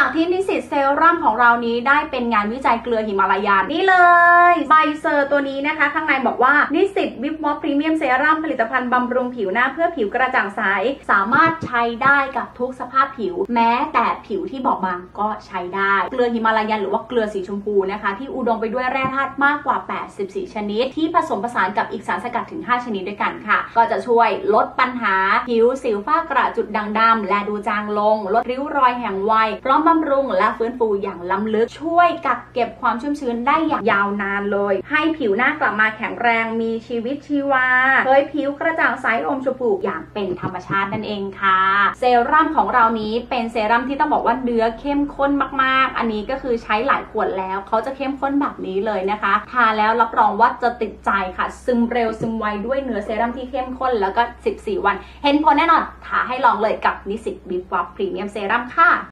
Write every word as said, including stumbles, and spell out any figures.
ที่นิสิตเซรั่มของเรานี้ได้เป็นงานวิจัยเกลือหิมาลายันนี่เลยใบเซอร์ตัวนี้นะคะข้างในบอกว่านิสิตวิปวอปพรีเมียมเซรั่มผลิตภัณฑ์บำรุงผิวหน้าเพื่อผิวกระจ่างใสสามารถใช้ได้กับทุกสภาพผิวแม้แต่ผิวที่บอบบางก็ใช้ได้เกลือหิมาลายันหรือว่าเกลือสีชมพูนะคะที่อุดมไปด้วยแร่ธาตุมากกว่าแปดสิบสี่ชนิดที่ผสมผสานกับอีกสารสกัดถึงห้าชนิดด้วยกันค่ะก็จะช่วยลดปัญหาผิวสิวฝ้ากระจุดด่างดำและดูจางลงลดริ้วรอยแห่งวัยพร้อมบำรุงและฟื้นฟูอย่างล้ำลึกช่วยกักเก็บความชุ่มชื้นได้อย่างยาวนานเลยให้ผิวหน้ากลับมาแข็งแรงมีชีวิตชีวาเผยผิวกระจ่างใสอมชมพูอย่างเป็นธรรมชาตินั่นเองค่ะเซรั่มของเรานี้เป็นเซรั่มที่ต้องบอกว่าเนื้อเข้มข้นมากๆอันนี้ก็คือใช้หลายขวดแล้วเขาจะเข้มข้นแบบนี้เลยนะคะทาแล้วรับรองว่าจะติดใจค่ะซึมเร็วซึมไวด้วยเนื้อเซรั่มที่เข้มข้นแล้วก็สิบสี่วันเห็นผลแน่นอนท้าให้ลองเลยกับนิสิตวิปวอปพรีเมียมเซรั่มค่ะ